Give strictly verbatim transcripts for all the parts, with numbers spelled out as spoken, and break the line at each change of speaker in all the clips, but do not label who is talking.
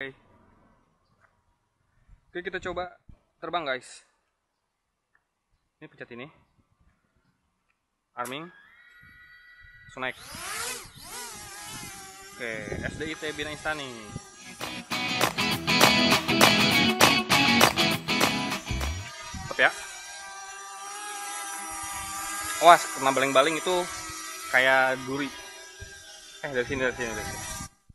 Oke, kita coba terbang guys. Ini pencet ini, arming, langsung naik. Oke, S D I T Bina Insani. Stop ya. Awas, kena baling-baling itu kayak duri. Eh, dari sini, dari sini, dari sini.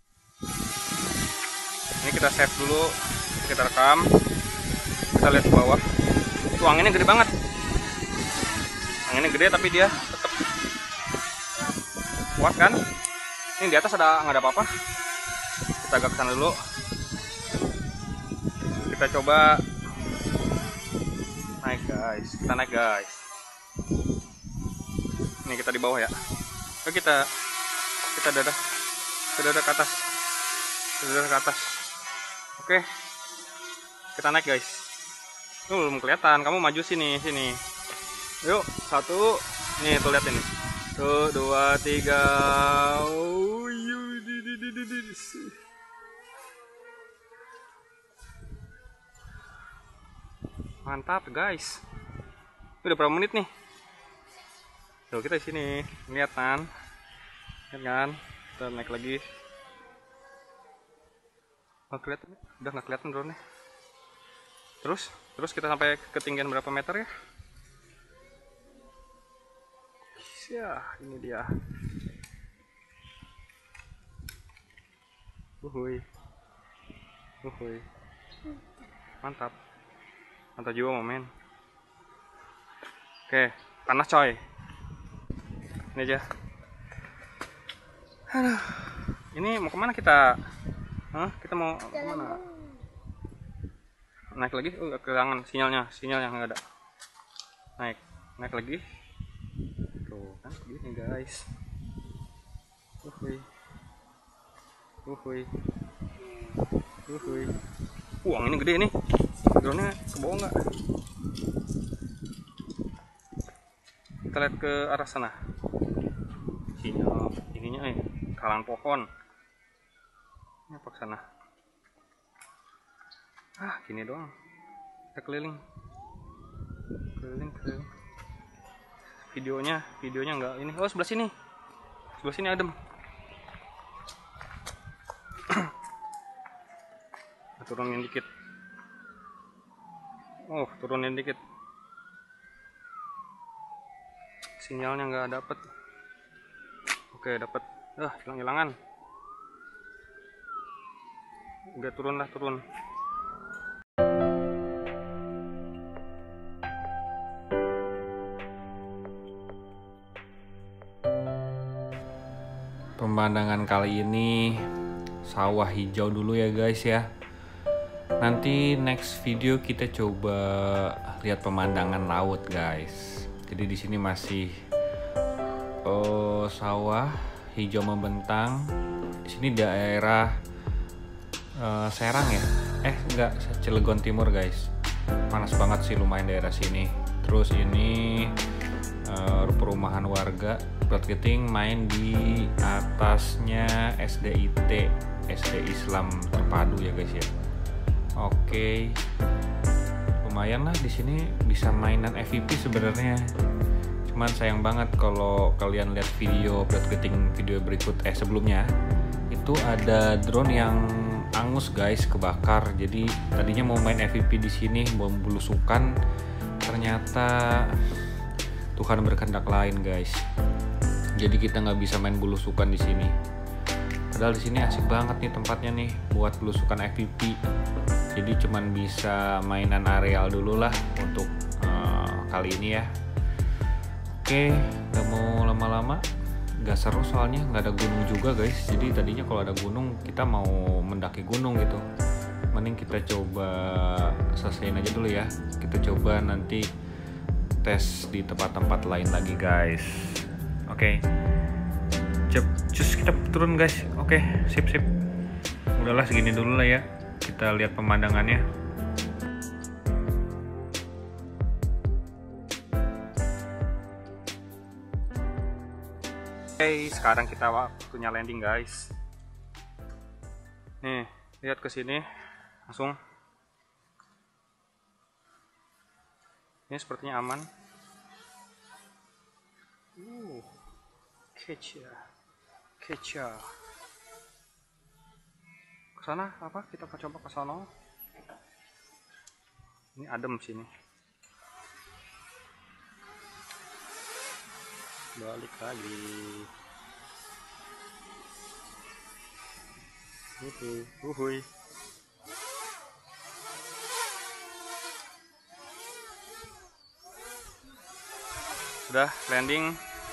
Ini kita save dulu, kita rekam. Kita lihat ke bawah. Tuh, anginnya gede banget. Anginnya gede tapi dia tetap kuat kan. Ini di atas ada nggak ada apa-apa. Kita agak kesana dulu. Kita coba naik guys. Kita naik guys. Ini kita di bawah ya. Oke, kita kita dadah, kita dadah ke atas, kita dadah ke atas. Oke, kita naik guys. Tuh, belum kelihatan. Kamu maju sini, sini. Yuk, satu. Nih, tuh lihat ini. Tuh, dua, tiga. Oh, yu, di, di, di, di, di. Mantap guys. Udah berapa menit nih? Tuh, kita di sini. Lihat kan? Lihat kan? Kita naik lagi. Nggak kelihatan, udah nggak kelihatan drone-nya. Terus, terus kita sampai ketinggian berapa meter ya? Ya, ini dia. Uhuy, uhuy, mantap, mantap juga momen. Oke, panas coy. Ini aja. Aduh, ini mau kemana kita? Hah? Kita mau kemana? Naik lagi? Oh, kehilangan sinyalnya, sinyal yang nggak ada. Naik, naik lagi. Tuh kan gini guys. Uhuy, uhuy, uhuy. Wah, ini gede nih. Drone-nya ke bawah nggak? Kita lihat ke arah sana. Sinyal ininya eh kalangan pohon. Ini apa ke sana? Ah, gini doang. Kita keliling. Keliling, keliling. Videonya, videonya enggak ini. Oh, sebelah sini. Sebelah sini adem. Turunin dikit. Oh, turunin dikit. Sinyalnya nggak dapet. Oke, dapet. Ah, hilang-hilangan. Udah turun lah, turun. Pemandangan kali ini sawah hijau dulu ya guys ya. Nanti next video kita coba lihat pemandangan laut guys. Jadi di sini masih oh, sawah hijau membentang. Di sini daerah uh, Serang ya. Eh enggak, Cilegon Timur guys. Panas banget sih lumayan daerah sini. Terus ini uh, perumahan warga. Broadcasting main di atasnya S D I T, S D Islam Terpadu ya guys ya. Oke, lumayan lah di sini bisa mainan F P V sebenarnya. Cuman sayang banget kalau kalian lihat video broadcasting video berikut eh sebelumnya itu ada drone yang angus guys, kebakar. Jadi tadinya mau main F P V di sini, mau belusukan, ternyata Tuhan berkehendak lain guys. Jadi kita nggak bisa main belusukan di sini. Padahal di sini asik banget nih tempatnya nih buat belusukan F P V. Jadi cuman bisa mainan areal dulu lah untuk uh, kali ini ya. Oke, nggak mau lama-lama. Nggak seru soalnya nggak ada gunung juga guys. Jadi tadinya kalau ada gunung kita mau mendaki gunung gitu. Mending kita coba selesaiin aja dulu ya. Kita coba nanti tes di tempat-tempat lain lagi guys. Oke, okay. Cus kita turun guys. Oke, okay, sip sip. Udahlah segini dulu lah ya. Kita lihat pemandangannya. Oke, okay, sekarang kita waktunya landing guys. Nih, Lihat ke sini, langsung. Ini sepertinya aman. Uh, keca, keca. Kesana apa? Kita coba ke sana. Ini adem sini. Balik lagi. Uhuy, uhuy. Sudah landing.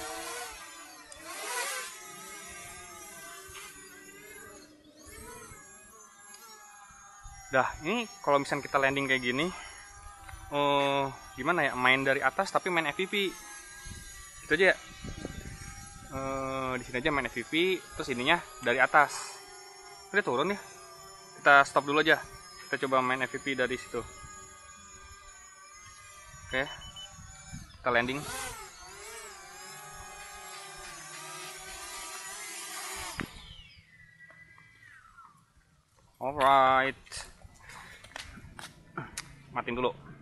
Dah, ini kalau misalnya kita landing kayak gini, oh gimana ya, main dari atas tapi main F P V. Itu aja ya. Eh, di sini aja main F P V, terus ininya dari atas. Udah turun ya. Kita stop dulu aja. Kita coba main F P V dari situ. Oke. Kita landing. Alright. Matiin dulu.